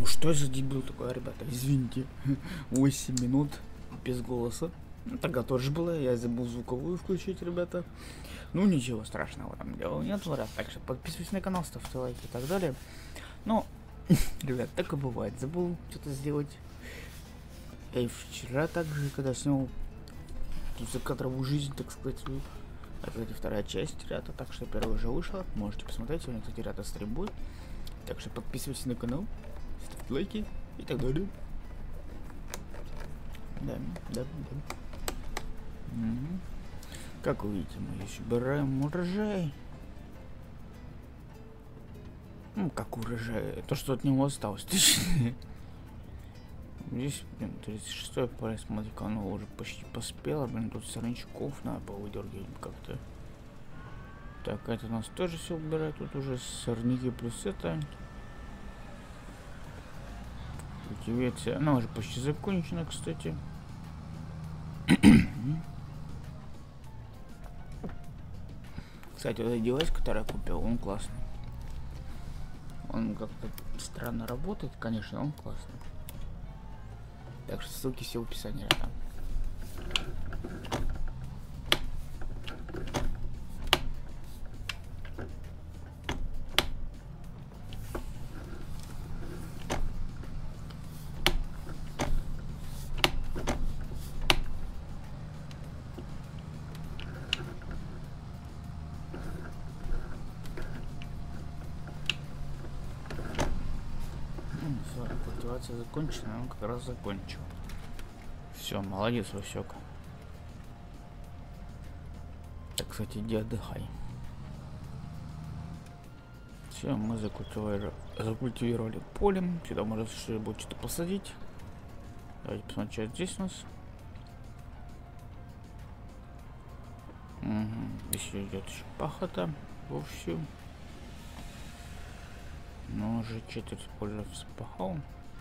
Что за дебил такой, ребята? Извините. 8 минут без голоса. Ну, тогда тоже было. Я забыл звуковую включить, ребята. Ну, ничего страшного там дело нет, ребят. Так что подписывайтесь на канал, ставьте лайки и так далее. Но, ребят, так и бывает. Забыл что-то сделать. Я и вчера также, когда снял закадровую жизнь, так сказать, это, кстати, вторая часть, ребята. Так что первая уже вышла. Можете посмотреть. Сегодня, кстати, ребята, стрим будет. Так что подписывайтесь на канал, ставьте лайки и так далее. Да. Угу. Как вы видите, мы еще собираем урожай. Ну, как урожай? То, что от него осталось, точнее. Здесь, блин, 36-й поле, смотри-ка, оно уже почти поспело, блин, тут сорнячков надо повыдергивать как-то. Так, это у нас тоже все убирает, тут уже сорняки плюс это. Культивация, она уже почти закончена, кстати. Кстати, вот этот девайс, который я купил, он классный. Он как-то странно работает, конечно, он классный. Так что ссылки все в описании рядом. Все, культивация закончена, он как раз закончил. Все, молодец, Васек. Так, кстати, иди отдыхай. Все, мы закультивировали полем. Сюда можно будет что-то посадить. Давайте посмотрим, что здесь у нас. Угу. Еще идет еще пахота вовсю. Но уже четверть поля вспахал.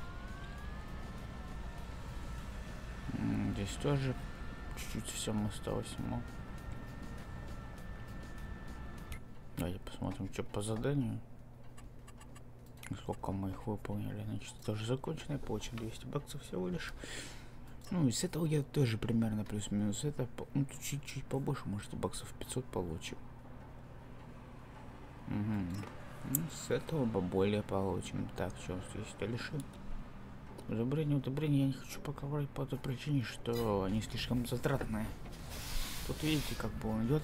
Здесь тоже чуть-чуть всем осталось. Но... Давайте посмотрим, что по заданию. Сколько мы их выполнили. Значит, тоже закончено. Получим 200 баксов всего лишь. Ну и с этого я тоже примерно плюс-минус. Это, ну, тут чуть-чуть побольше. Может, баксов 500 получим. Угу. Ну, с этого поболее получим. Так, что здесь дальше? Удобрение я не хочу пока брать по той причине, что они слишком затратные. Тут видите, как бы он идет.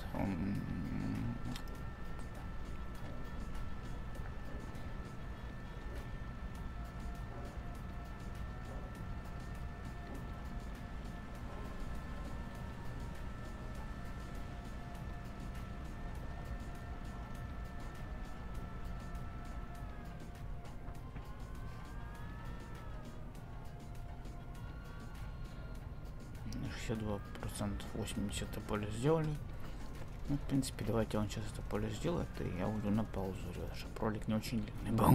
%, 80 поле сделали. Ну, в принципе, давайте он сейчас это поле сделает, и я уйду на паузу, чтобы ролик не очень длинный был.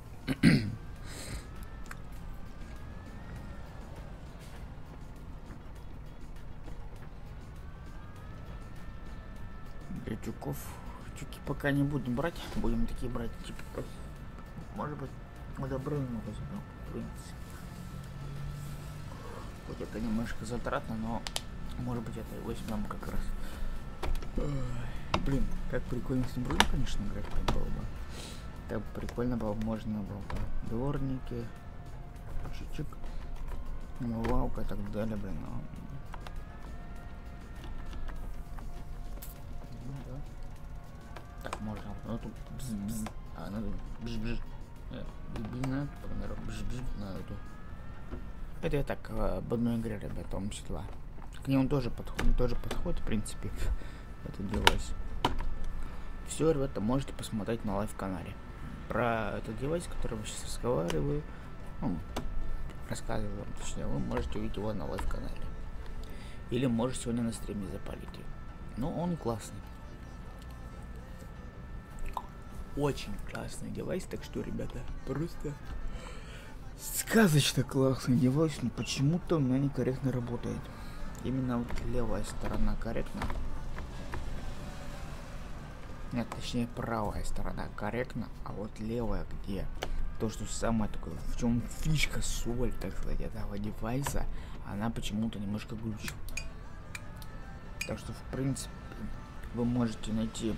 Для тюков, тюки пока не будем брать, будем такие брать, типа, может быть, удобрение возьмем, в принципе. Хоть это немножко затратно, но может быть это и возьмем как раз. Блин, как прикольно с Небрудом, конечно, играть так было бы. Так прикольно было, можно было бы дворники, чик-чик, умывалка и так далее, блин. Но... Ну, да. Так, можно, ну тут бз-бз, а надо бж-бж, блин, например, бж-бж на эту. Это я так об одной игре, ребята, вам читала. К нему тоже подходит, в принципе, это девайс. Все, ребята, можете посмотреть на лайв-канале. Про этот девайс, который я сейчас разговариваю, ну, рассказываю, точнее, вы можете увидеть его на лайв-канале. Или можете сегодня на стриме запалить. Ну, он классный. Очень классный девайс, так что, ребята, просто... Сказочно классный девайс, но почему-то у меня некорректно работает. Именно вот левая сторона корректна. Нет, точнее правая сторона корректна, а вот левая, где то, что самое такое, в чем фишка, соль, так сказать, этого девайса, она почему-то немножко глючит. Так что, в принципе, вы можете найти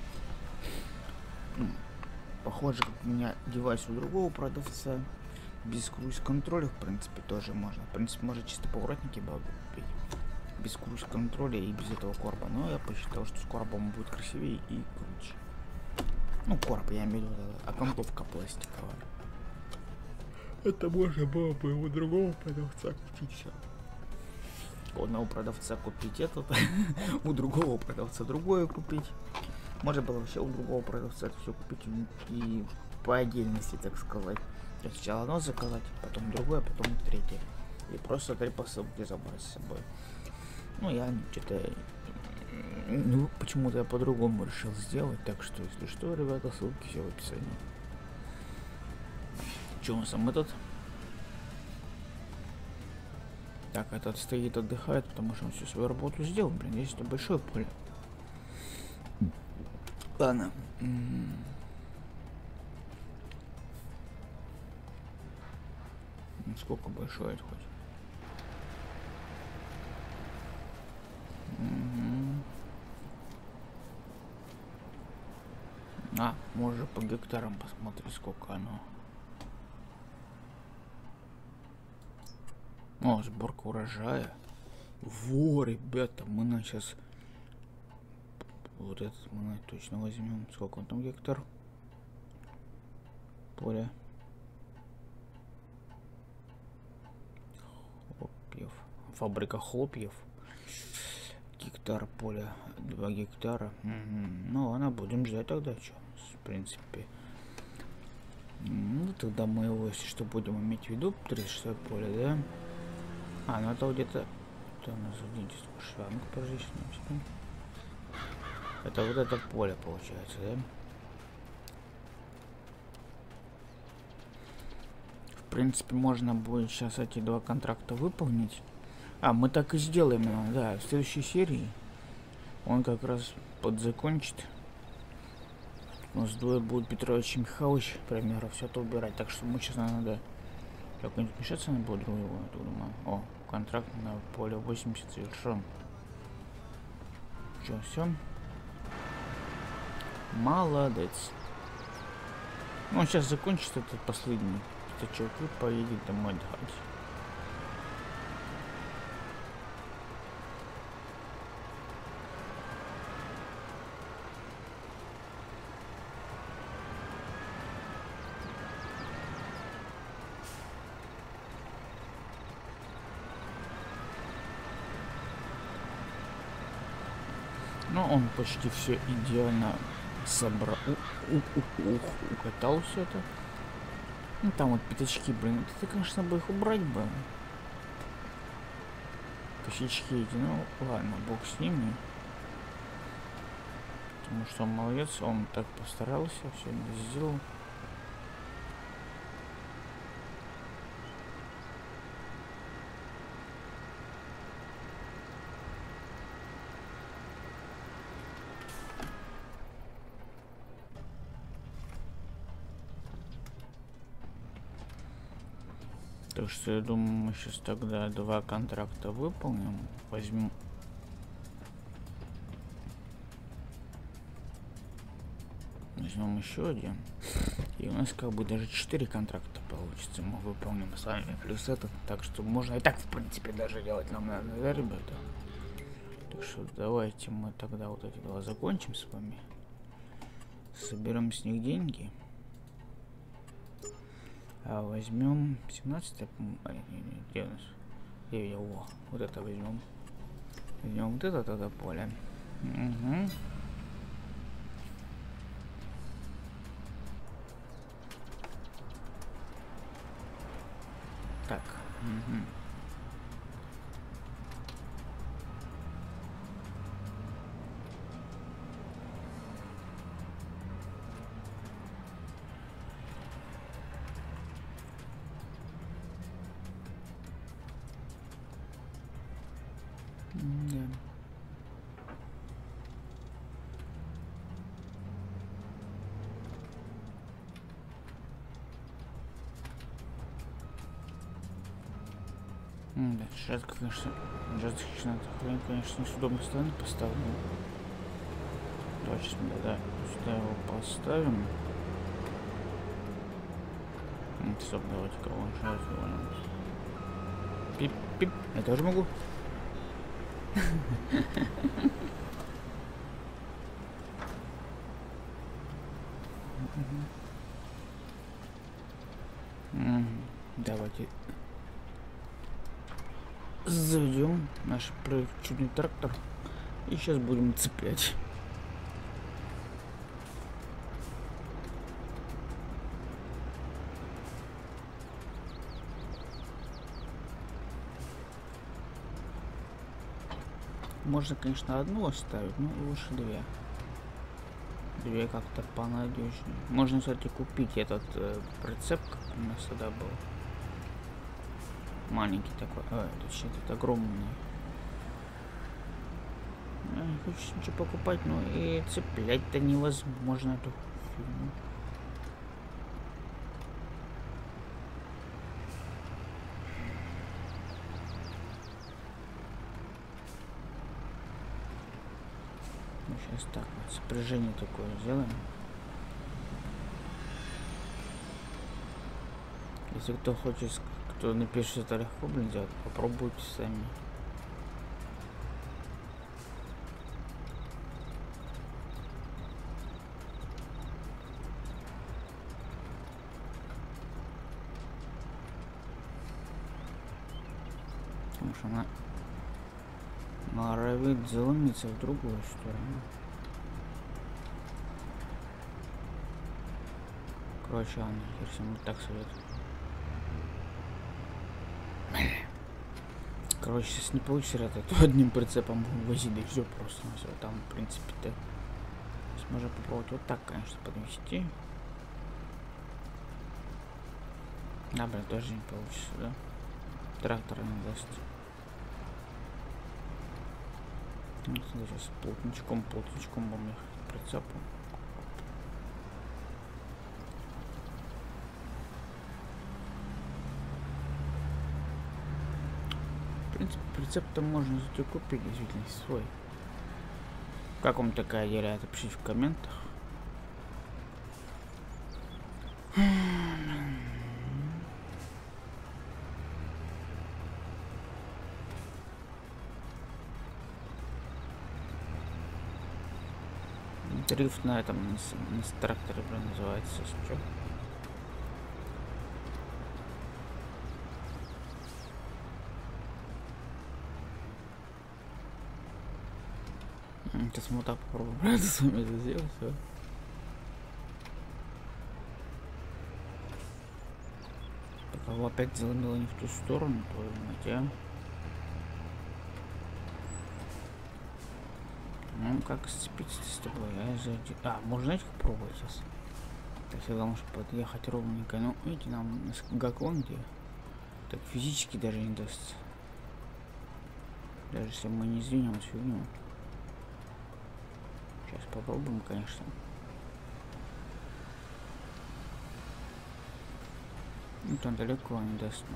похоже, как у меня девайс у другого продавца. Без круиз-контроля, в принципе, тоже можно. В принципе, можно чисто поворотники купить. Без круиз-контроля и без этого корпа. Но я посчитал, что с корпом будет красивее и круче. Ну, корп, я имею в виду, окантовка пластиковая. Это можно было бы у другого продавца купить все. У одного продавца купить этот, у другого продавца другое купить. Можно было вообще у другого продавца это все купить и по отдельности, так сказать. Сначала одно заказать, потом другое, потом третье. И просто 3 посылки забрать с собой. Ну, я что-то... Ну, почему-то я по-другому решил сделать. Так что, если что, ребята, ссылки все в описании. Че он сам этот? Так, этот стоит, отдыхает, потому что он всю свою работу сделал. Блин, здесь это большое поле. Ладно. Сколько большое это хоть? А, можно по гектарам посмотреть, сколько оно. О, сборка урожая. Во, ребята, мы на сейчас... Вот этот мы точно возьмем. Сколько он там гектар? Поле. Хлопьев. Фабрика хлопьев. Гектар поля. 2 гектара. Ну ладно, будем ждать тогда. Что? В принципе. Ну тогда мы его, если что, будем иметь в виду. 36 поле, да? А, ну это где-то... Это у нас шванг пожечный. Это вот это поле получается, да? В принципе, можно будет сейчас эти 2 контракта выполнить. А, мы так и сделаем, да, в следующей серии он как раз подзакончит. У нас двое будет Петрович и Михайлович, к примеру, все это убирать. Так что мы сейчас надо... Как-нибудь мешаться надо будет другого, я думаю. О, контракт на поле 80 завершен. Что, все? Молодец. Ну, он сейчас закончит этот последний пятачок и поедет домой отдыхать. Ну, он почти все идеально собрал, укатал все это. Ну, там вот пятачки, блин, это, конечно, бы их убрать бы. Косячки эти, ну, ладно, бог с ними. Потому что он молодец, он так постарался, все это сделал. Так что я думаю, мы сейчас тогда 2 контракта выполним. Возьмем еще один. И у нас как бы даже 4 контракта получится. Мы выполним с вами плюс этот. Так что можно и так, в принципе, даже делать нам надо, да, ребята? Так что давайте мы тогда вот эти 2 закончим с вами. Соберем с них деньги. А возьмем 17, где у нас? Где его? Вот это возьмем. Возьмем вот это тогда поле. Угу. Так. Угу. Жестко, конечно, с удобной стороны поставлю. Давай сейчас мы сюда его поставим. Стоп, давайте кого сейчас довольно. Пип-пип. Я тоже могу. Давайте заведем наш чудный трактор и сейчас будем цеплять. Можно, конечно, одну оставить, но лучше две. Две как-то понадежнее. Можно, кстати, купить этот прицеп, как у нас тогда был. Маленький такой. Точнее, этот огромный. Я не хочу ничего покупать, но и цеплять-то невозможно эту фигню. Сейчас так вот сопряжение такое сделаем. Если кто хочет, кто напишет, это легко, блин, делать, попробуйте сами. Потому что она норовит заломиться в другую сторону. Короче, ладно, я всем так советую. Короче, если не получится это, то одним прицепом будем возить, да и все просто. Все, там, в принципе-то, можно попробовать вот так, конечно, подвести. Да, блин, тоже не получится, да? Трактора не даст. Вот, сейчас плотничком будем ехать к прицепу. В принципе, прицеп-то можно купить, действительно, свой. Как вам такая идея? Напишите в комментах. Дрифт на этом, на тракторе, называется, что? Сейчас мы вот так попробуем, правда, с вами это сделать, все. Пока его опять заломило не в ту сторону, твою мать, а. Ну, как сцепиться с тобой, можно, знаете, как пробовать сейчас? Так всегда может подъехать ровненько, но видите, нам на Гаконге так физически даже не даст. Даже если мы не сдвинем фигню. Сейчас попробуем, конечно. Ну, там далеко не даст.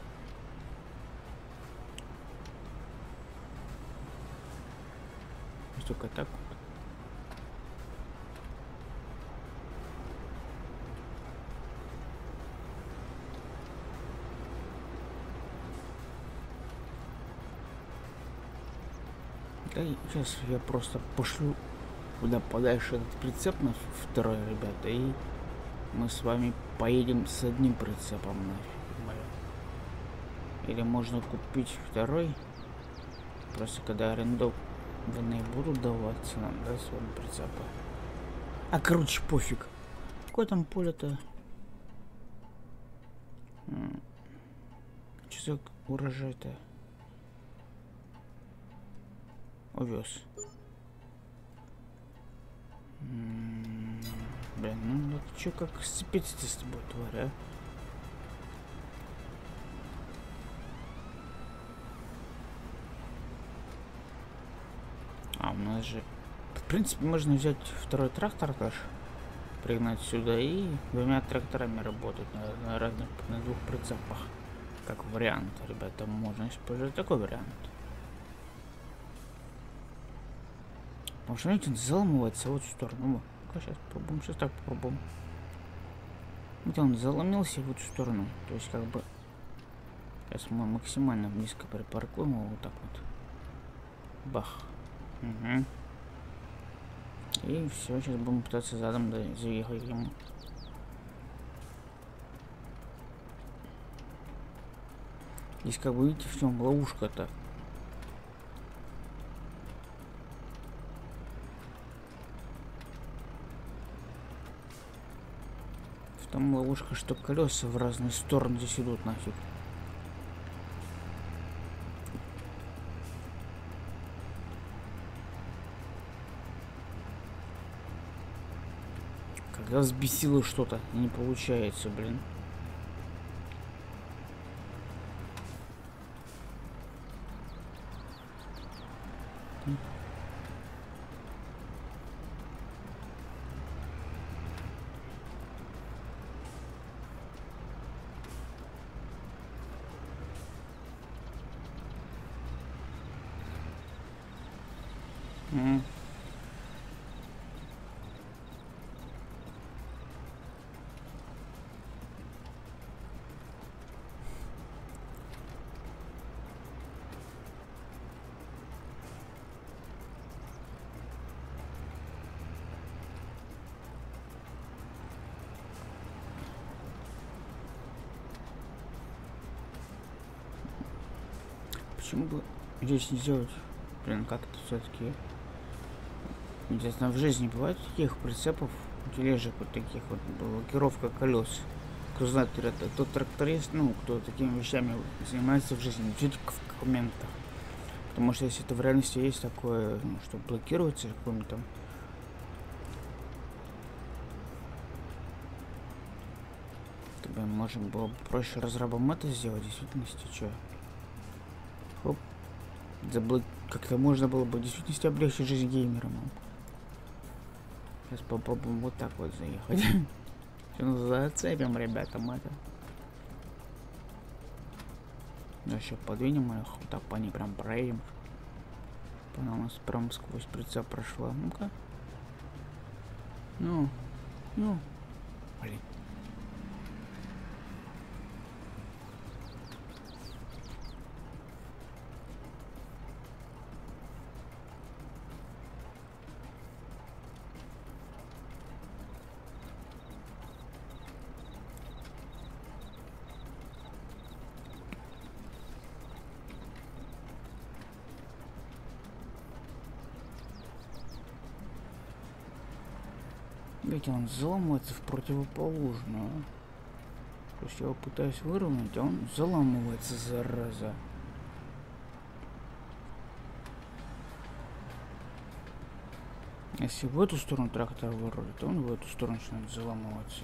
Только так вот. Да и сейчас я просто пошлю куда подальше этот прицеп на второй, ребята, и мы с вами поедем с одним прицепом нафиг. Или можно купить второй, просто когда арендованные будут даваться нам, да, с вами прицепа. А короче, пофиг. Какое там поле-то? Что за урожай-то? Овес. Блин, ну это что, как сцепиться с тобой, тварь, а? У нас же, в принципе, можно взять второй трактор даже, пригнать сюда и двумя тракторами работать на разных, на двух прицепах. Как вариант, ребята, можно использовать такой вариант. Потому что видите, он заламывается вот в сторону. Ну-ка, сейчас попробуем, сейчас так попробуем. Вот он заломился в эту сторону. То есть как бы... Сейчас мы максимально близко припаркуем его вот так вот. Бах. Угу. И все, сейчас будем пытаться задом заехать к нему. Здесь как бы видите, в чем ловушка-то. В том ловушка, что колеса в разные стороны здесь идут нафиг. Когда взбесило что-то, не получается, блин. Почему бы здесь не сделать, блин, как-то все-таки. Интересно, в жизни бывает таких прицепов, тележек вот таких вот, блокировка колес. Кто знает, кто тракторист, ну, кто такими вещами занимается в жизни, напишите в комментах. Потому что если это в реальности есть такое, ну, что блокируется каким-то там. Тогда, может, было бы проще разрабам это сделать, в действительности, что? Хоп. Как-то можно было бы в действительности облегчить жизнь геймерам. Сейчас попробуем вот так вот заехать. Зацепим, ребятам, это. Еще подвинем их, вот так по ней прям проедем. Она у нас прям сквозь прицеп прошла. Ну-ка. Ну. Блин. Видите, он заламывается в противоположную. То есть я его пытаюсь выровнять, а он заламывается, зараза. Если в эту сторону трактор вырулит, то он в эту сторону начинает заламываться.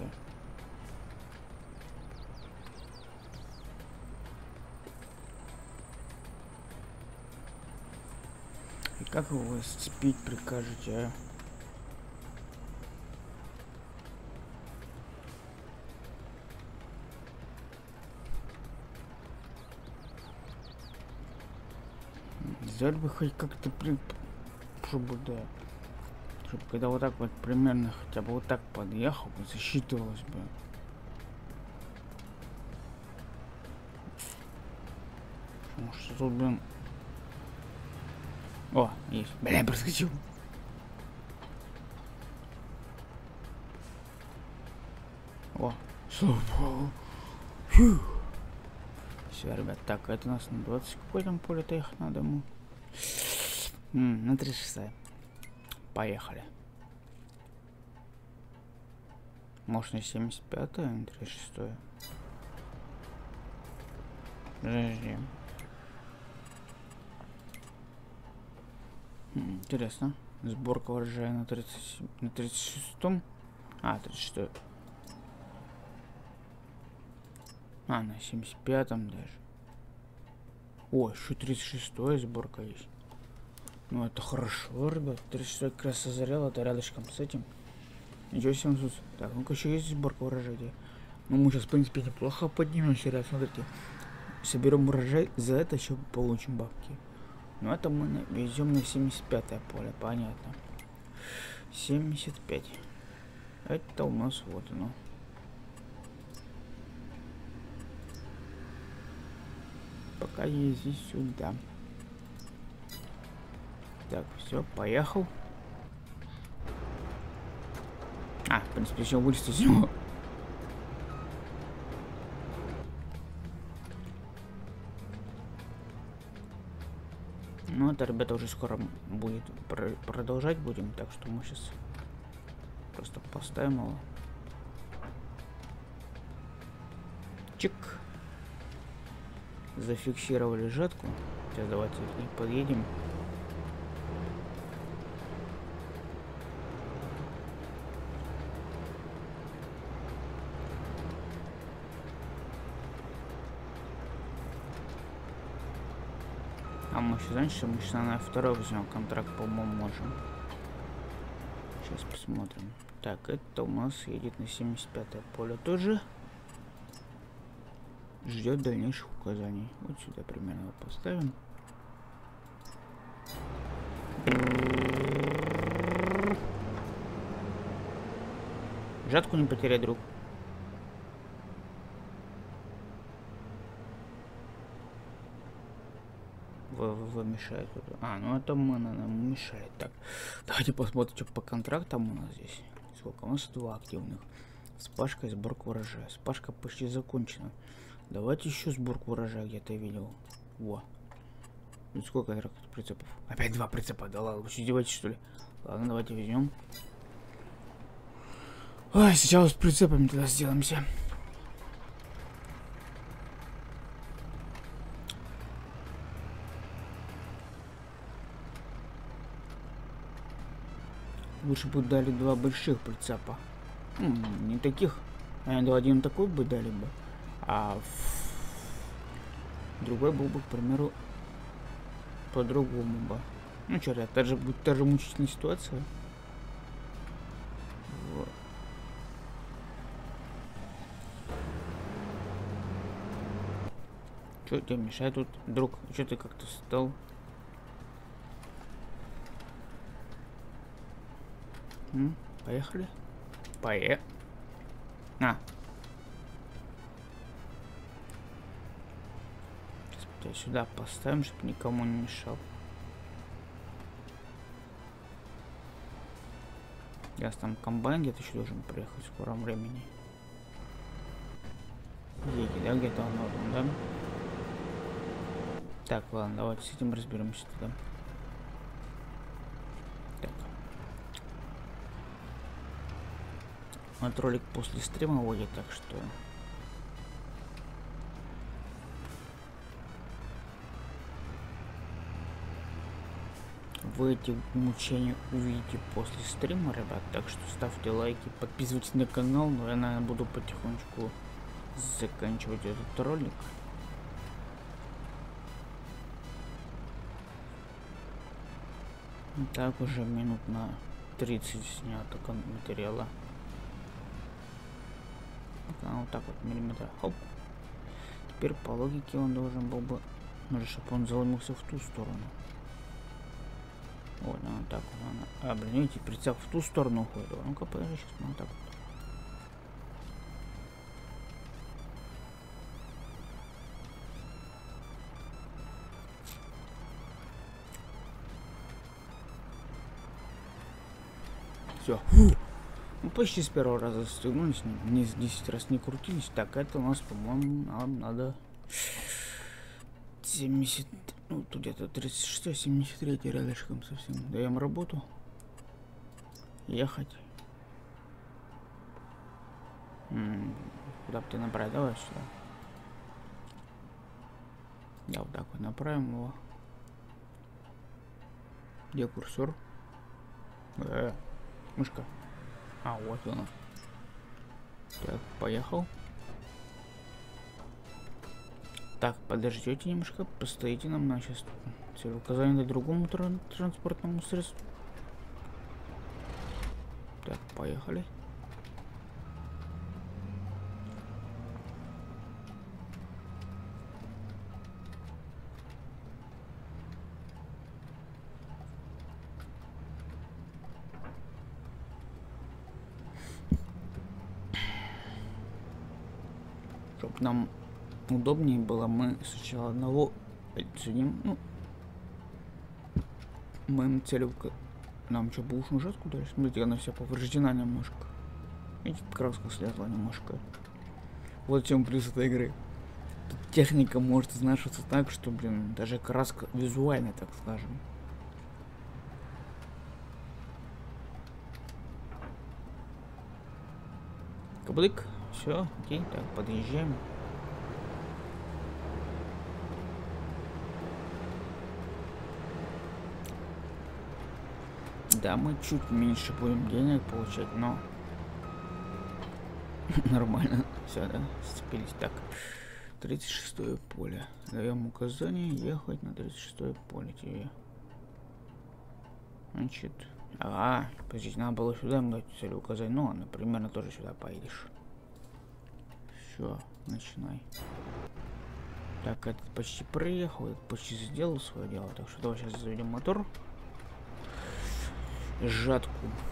И как его сцепить прикажете, а? Сделать бы хоть как-то чтобы, да, чтобы когда вот так вот примерно хотя бы вот так подъехал, засчитывалось бы. Потому что тут, блин... О, есть. Бля, проскочил. О, слава богу. Фью. Все, ребят, так, это у нас на 20 какой там поле-то ехать надо ему? На 36. Поехали. Может, на 75, на 36. Подожди. Интересно. Сборка урожая на 36-м. А, 36. А, на 75-м даже. О, еще 36-й сборка есть. Ну, это хорошо, ребят. 36-й как раз озарел, это рядышком с этим. Ничего себе, тут. Так, ну-ка, еще есть сборка урожая. Ну, мы сейчас, в принципе, неплохо поднимемся, ребят, смотрите. соберем урожай, за это еще получим бабки. Но это мы везем на 75-е поле, понятно. 75. Это у нас вот оно. Пока езди сюда. Так, все, поехал. В принципе, еще вылезти из него. Ну, это, ребята, уже скоро будет продолжать будем, так что мы сейчас просто поставим его. Чик. Зафиксировали жатку. Сейчас давайте к ней подъедем. А мы сейчас, знаете, мы сейчас на второй возьмем контракт, по-моему, можем. Сейчас посмотрим. Так, это у нас едет на 75-е поле тоже. Ждет дальнейших указаний. Вот сюда примерно поставим. Жатку не потеряй, друг. Вы мешает. Ну это мы, наверное, мешает. Так, давайте посмотрим, что по контрактам у нас здесь. Сколько? У нас 2 активных. Вспашка и сборка урожая. Вспашка почти закончена. Давайте еще сборку урожая где-то видел. Во. Ну сколько прицепов? Опять 2 прицепа. Да ладно, вы что, издеваетесь, что ли? Ладно, давайте возьмем. Ой, сейчас с прицепами тогда сделаемся. Лучше бы дали 2 больших прицепа. Не таких. Один такой бы дали бы. А другой был бы, к примеру, по-другому бы. Ну что, это же будет та же мучительная ситуация. Вот. Что тебе мешает тут, друг? Что ты как-то встал? Поехали. Сейчас сюда поставим, чтобы никому не мешал. Сейчас там комбайн где-то еще должен приехать в скором времени. Едет, да, где-то он вот, да? Так, ладно, давайте с этим разберемся тогда. Так. Вот ролик после стрима выйдет, так что... Вы эти мучения увидите после стрима, ребят, так что ставьте лайки, подписывайтесь на канал, но я, наверное, буду потихонечку заканчивать этот ролик. Так, уже минут на 30 снято материала. Вот так вот, миллиметр, хоп. Теперь по логике он должен был бы, чтобы он заломился в ту сторону. Вот, ну так вот, блин, видите, прицеп в ту сторону уходит. Ну-ка, подожди, сейчас мы вот так вот. Все. Ну, почти с первого раза стегнулись, не 10 раз не крутились. Так, это у нас, по-моему, нам надо 70, ну, тут где-то 36-73 рядышком совсем. Даем работу. Ехать. Куда бы ты направить? Давай сюда. Да, вот так вот направим его. Где курсор? Мышка. Вот она. Так, поехал. Так, подождите немножко, постоите, нам на сейчас указание другому транспортному средству. Так, поехали. нам удобнее было, мы сначала одного отсудим. Ну, мы целью... Нам что, бушную жатку дали? Смотрите, она вся повреждена немножко. Видите, краска слезла немножко. Вот в чем плюс этой игры. Тут техника может изнашиваться так, что, блин, даже краска визуальная, так скажем. Каблык. Все, окей, так, подъезжаем. Да, мы чуть меньше будем денег получать, но нормально. Все, да, сцепились. Так, 36-е поле. Даем указание ехать на 36-е поле тебе. Значит, подождите, надо было сюда дать цель указать. Ну, ладно, примерно тоже сюда поедешь. Все, начинай. Так, этот почти проехал, этот почти сделал свое дело. Так что давай сейчас заведем мотор. Жатку.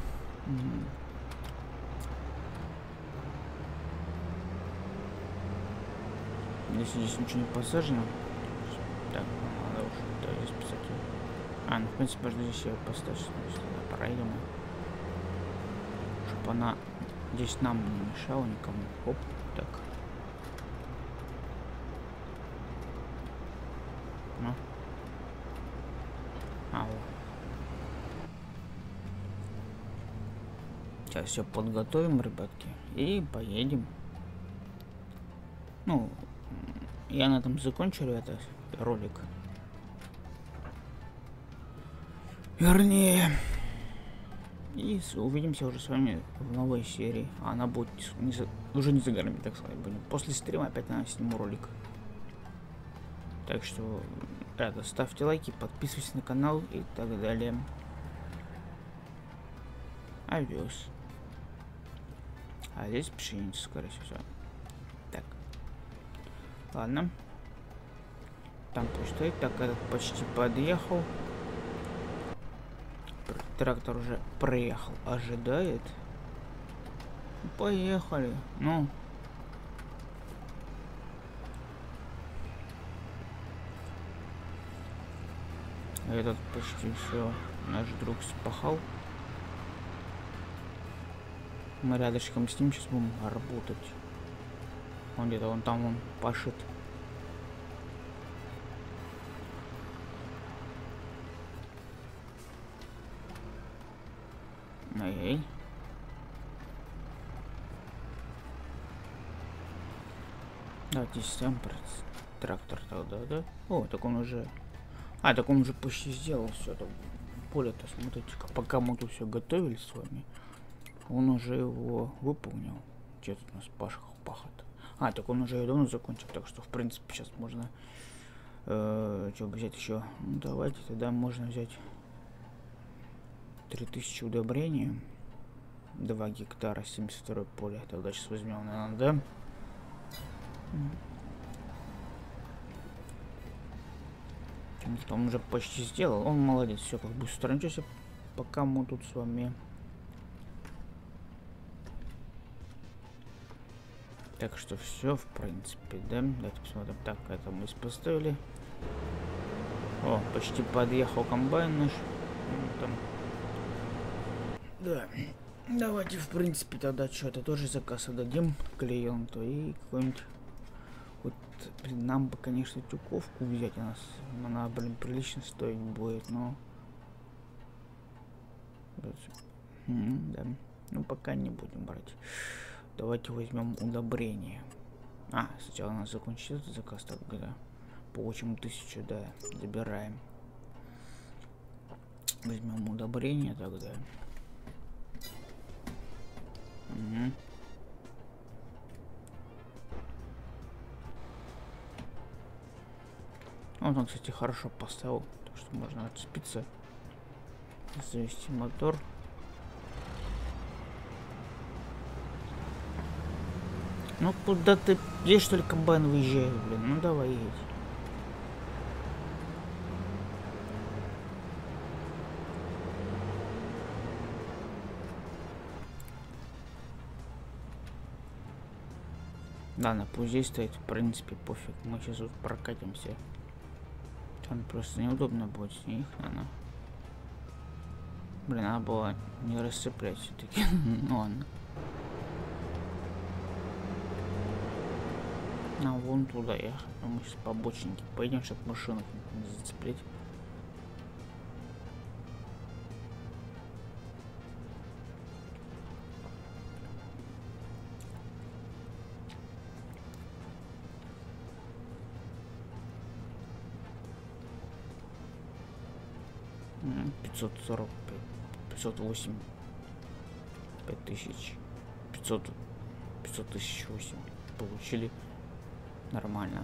Если здесь ничего не посажено. Так, надо уже здесь писать. Ну, в принципе, можно здесь ее поставить. Сюда проедем. Чтобы она здесь нам не мешала никому. Оп, так. Ну. Вот. Сейчас все подготовим, ребятки, и поедем. Ну, я на этом закончу, ребята, ролик. Вернее. И увидимся уже с вами в новой серии. Она будет уже не за горами, так сказать. Будем после стрима опять сниму ролик. Так что, ребята, ставьте лайки, подписывайтесь на канал и так далее. Авиос. А здесь пшеница, скорее всего. Так. Ладно. Там пусть стоит. Так, этот почти подъехал. Трактор уже проехал. Ожидает. Поехали. Ну. Этот почти все. Наш друг спахал. Мы рядышком с ним сейчас будем работать. Он где-то вон там он пашет. Эй. Давайте сам трактор тогда, да? О, так он уже... так он уже почти сделал все. Поле-то, смотрите, пока мы тут все готовили с вами, он уже его выполнил. Где тут у нас пахот? Так он уже давно закончил, так что, в принципе, сейчас можно... что взять еще? Ну, давайте тогда можно взять 3000 удобрения. 2 гектара, 72 поле. Тогда сейчас возьмем, наверное, да? Он уже почти сделал. Он молодец. Все, как бы устранчився, пока мы тут с вами. Так что все, в принципе, да? Давайте посмотрим. Так, это мы поставили. О, почти подъехал комбайн наш. Там. Да. Давайте, в принципе, тогда что-то тоже заказ отдадим клиенту и какой-нибудь... Вот, блин, нам бы, конечно, тюковку взять у нас. Она, блин, прилично стоить будет, но... да. Ну, пока не будем брать. Давайте возьмем удобрение. Сначала у нас закончится этот заказ, тогда получим 1000, да, забираем. Возьмем удобрение тогда. Он, кстати, хорошо поставил, так что можно отцепиться, завести мотор. Ну куда ты? Здесь что ли комбайн выезжает, блин? Ну давай едь. Ладно, пусть здесь стоит, в принципе, пофиг. Мы сейчас тут прокатимся. Там просто неудобно будет с них, наверное. Блин, надо было не расцеплять все-таки. Ну ладно. Нам вон туда ехать. Мы сейчас по бочинке пойдем, чтобы машину не зацеплять. М, 545, 508, 5000, 500 тысяч 8 получили. Нормально.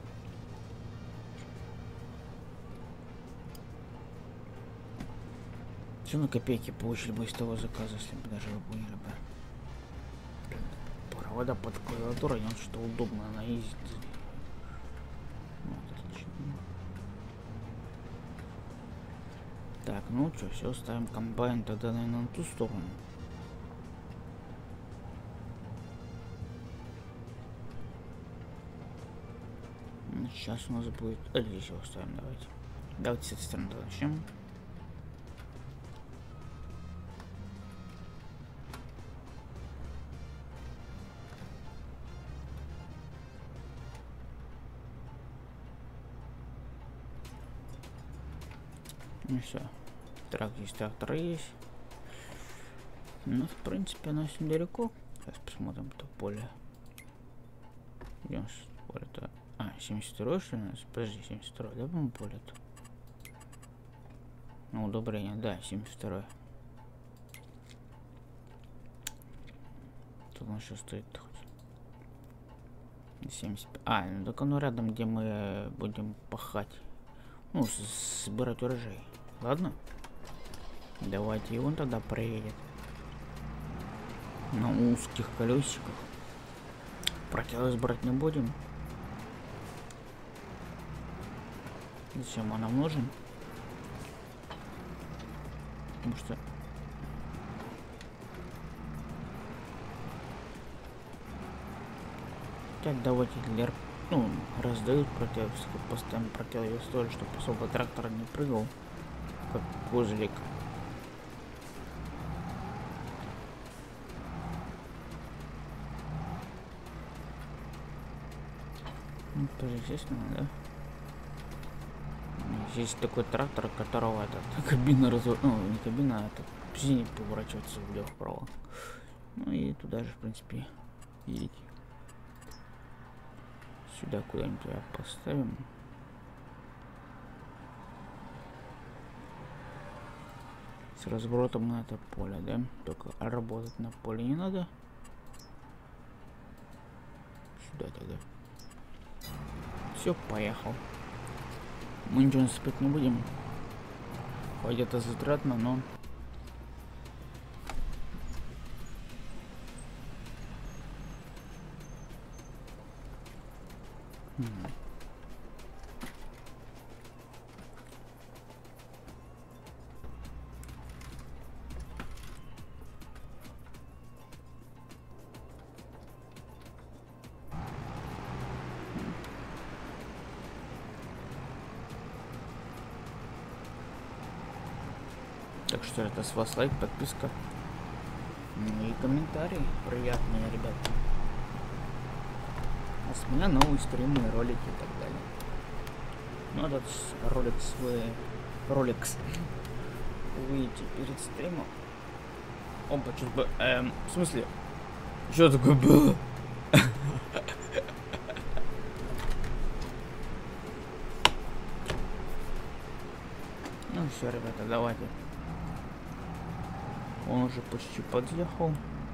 Все на копейки получили бы из того заказа, если бы даже вы поняли бы. Блин, провода под клавиатурой, он что удобно наездить. Вот, отлично. Так, ну что, все, ставим комбайн тогда, наверное, на ту сторону. Сейчас у нас будет... Здесь его ставим, давайте. Давайте с этой стороны начнем. Ну все. Так, здесь трактор есть. Ну, в принципе, у нас недалеко. Сейчас посмотрим то поле. Идем с поля-то. А, 72-й, что ли, у нас? Подожди, 72-й, да, по-моему, поле-то? Ну, удобрение, да, 72-й. Тут он сейчас стоит хоть. 75. А, ну так оно рядом, где мы будем пахать. Ну, собирать урожай. Ладно? Давайте, и он тогда проедет. На узких колесиках. Противовес брать не будем. Зачем он нам нужен? Потому что... Так, давайте для... Ну, раздают противовес, постоянно противовес тоже, чтобы особо трактор не прыгал, как козлик. Ну, тоже естественно, да? Здесь такой трактор, которого этот кабина ну, не кабина, а этот синий поворачивается влево-вправо. Ну и туда же, в принципе, едете. Сюда куда-нибудь поставим. С разворотом на это поле, да? Только работать на поле не надо. Сюда тогда. Все, поехал. Мы ничего спать не будем. Хоть это затратно, но... Так что это с вас лайк, подписка. Ну и комментарии приятные, ребят. А с меня новые стримы, ролики и так далее. Ну этот ролик свой... Роликс. Увидите перед стримом. Опа, что-то бы... в смысле? Что такое было? Ну все, ребята, давайте. Он уже почти подъехал.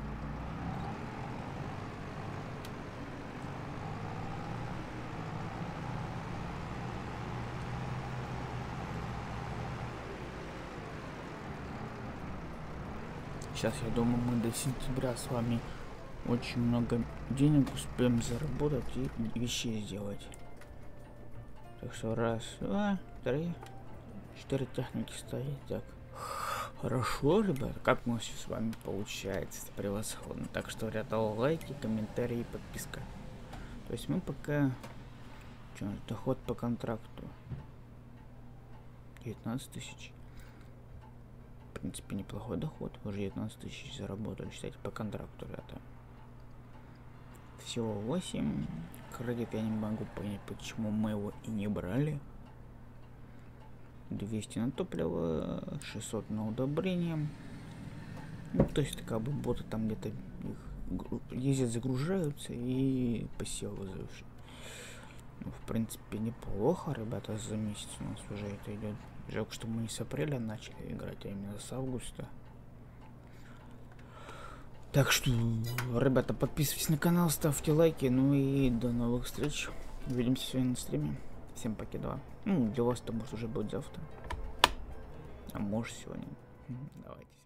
Сейчас, я думаю, мы до сентября с вами очень много денег успеем заработать и вещей сделать. Так что раз, два, три, 4 техники стоит. Так. Хорошо, ребята, как у нас с вами получается, превосходно. Так что, ребята, лайки, комментарии, подписка. То есть мы пока... Что, доход по контракту 19 тысяч. В принципе, неплохой доход. Уже 19 тысяч заработали, считайте, по контракту, ребята. Всего 8. Кредит я не могу понять, почему мы его и не брали. 200 на топливо, 600 на удобрение. Ну, то есть, как бы боты там где-то ездят, загружаются и посевы завершают. Ну, в принципе, неплохо, ребята, за месяц у нас уже это идет. Жалко, что мы не с апреля начали играть, а именно с августа. Так что, ребята, подписывайтесь на канал, ставьте лайки, ну и до новых встреч. Увидимся сегодня на стриме. Всем покедова. Ну, для вас это может уже будет завтра. А может сегодня. Давайте.